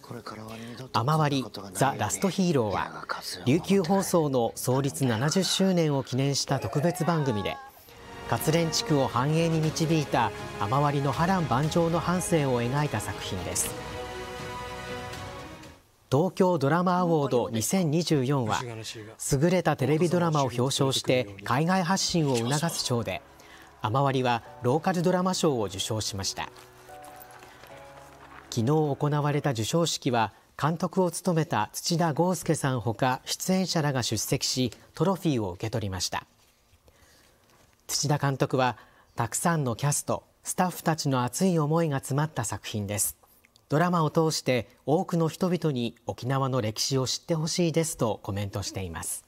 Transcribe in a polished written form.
雨割ザ・ラストヒーローは琉球放送の創立70周年を記念した特別番組で、活連地区を繁栄に導いた雨割の波乱万丈の半生を描いた作品です。東京ドラマアウォード2024は優れたテレビドラマを表彰して海外発信を促す賞で、雨割はローカルドラマ賞を受賞しました。昨日行われた授賞式は、監督を務めた土田剛介さんほか出演者らが出席し、トロフィーを受け取りました。土田監督は、たくさんのキャスト、スタッフたちの熱い思いが詰まった作品です。ドラマを通して多くの人々に沖縄の歴史を知ってほしいですとコメントしています。